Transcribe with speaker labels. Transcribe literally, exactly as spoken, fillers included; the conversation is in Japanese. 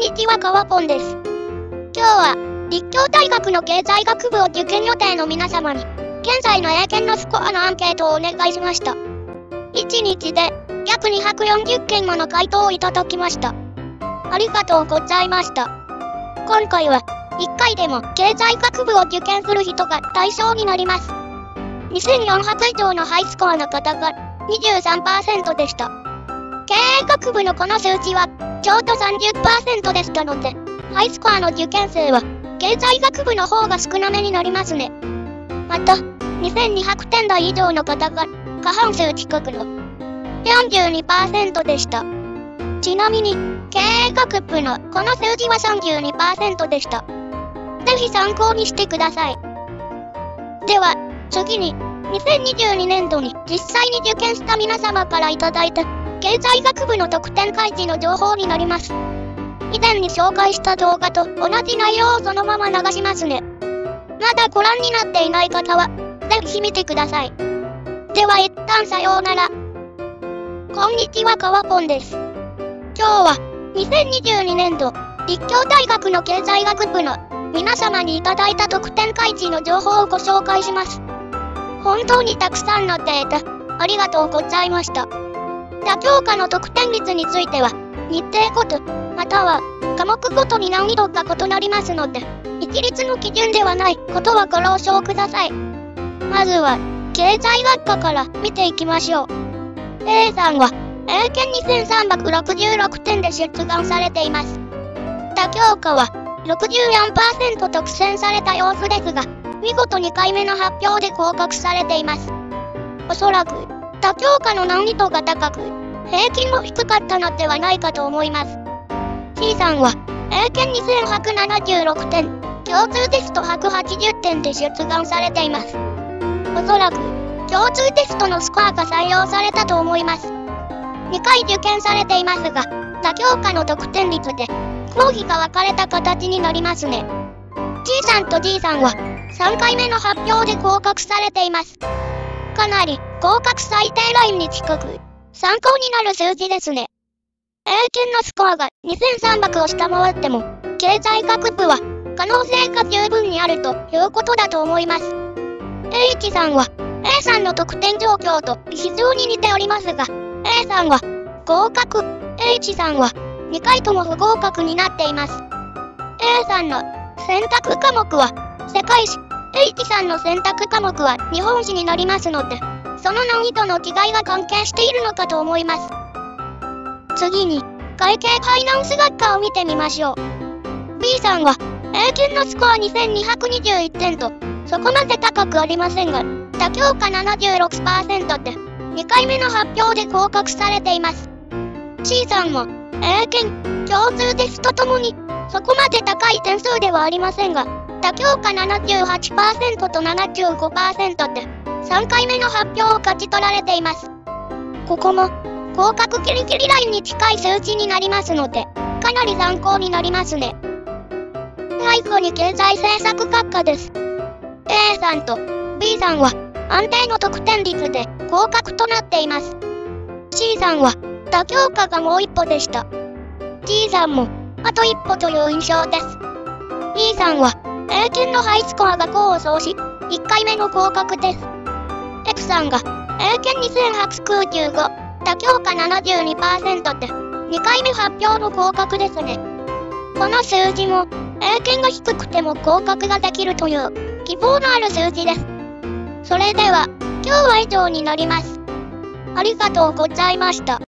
Speaker 1: にちは、かわぽんです。今日は、立教大学の経済学部を受験予定の皆様に、現在の英検のスコアのアンケートをお願いしました。いちにちで、約にひゃくよんじゅっけんもの回答をいただきました。ありがとうございました。今回は、いっかいでも経済学部を受験する人が対象になります。にせんよんはつ以上のハイスコアの方が にじゅうさんパーセント でした。経営学部のこの数値は、ちょうど さんじゅっパーセント でしたので、ハイスコアの受験生は、経済学部の方が少なめになりますね。また、にせんにひゃくてん台以上の方が、過半数近くの よんじゅうにパーセント でした。ちなみに、経営学部のこの数字は さんじゅうにパーセント でした。ぜひ参考にしてください。では、次に、にせんにじゅうにねんどに実際に受験した皆様からいただいた経済学部の得点開示の情報になります。以前に紹介した動画と同じ内容をそのまま流しますね。まだご覧になっていない方は、ぜひ見てください。では一旦さようなら。こんにちは、かわぽんです。今日は、にせんにじゅうにねんど、立教大学の経済学部の皆様にいただいた得点開示の情報をご紹介します。本当にたくさんのデータ、ありがとうございました。他教科の得点率については、日程ごと、または科目ごとに難易度が異なりますので、一律の基準ではないことはご了承ください。まずは、経済学科から見ていきましょう。A さんは、英検にせんさんびゃくろくじゅうろくてんで出願されています。他教科は、ろくじゅうよんパーセント と苦戦された様子ですが、見事にかいめの発表で合格されています。おそらく、他教科の難易度が高く、平均も低かったのではないかと思います。C さんは、英検にせんひゃくななじゅうろくてん、共通テストひゃくはちじゅってんで出願されています。おそらく、共通テストのスコアが採用されたと思います。にかい受験されていますが、他教科の得点率で、合否が分かれた形になりますね。G さんと G さんは、さんかいめの発表で合格されています。かなり合格最低ラインに近く、参考になる数字ですね。英検のスコアがにせんさんびゃくを下回っても、経済学部は可能性が十分にあるということだと思います。H さんは A さんの得点状況と非常に似ておりますが、A さんは合格、H さんはにかいとも不合格になっています。A さんの選択科目は世界史、H さんの選択科目は日本史になりますので、その難易度の違いが関係しているのかと思います。次に、会計ファイナンス学科を見てみましょう。B さんは、英検のスコアにせんにひゃくにじゅういってんと、そこまで高くありませんが、他教科 ななじゅうろくパーセント で、にかいめの発表で合格されています。C さんも、英検、共通テストともに、そこまで高い点数ではありませんが、他教科 ななじゅうはちパーセント と ななじゅうごパーセント で、さんかいめの発表を勝ち取られています。ここも、合格ギリギリラインに近い数字になりますので、かなり参考になりますね。最後に経済政策学科です。A さんと B さんは、安定の得点率で合格となっています。C さんは、他教科がもう一歩でした。G さんも、あと一歩という印象です。E さんは、英検のハイスコアが功を奏し、いっかいめの合格です。F さんが、英検にせんひゃくきゅうじゅうご、他教科 ななじゅうにパーセント で、にかいめ発表の合格ですね。この数字も、英検が低くても合格ができるという、希望のある数字です。それでは、今日は以上になります。ありがとうございました。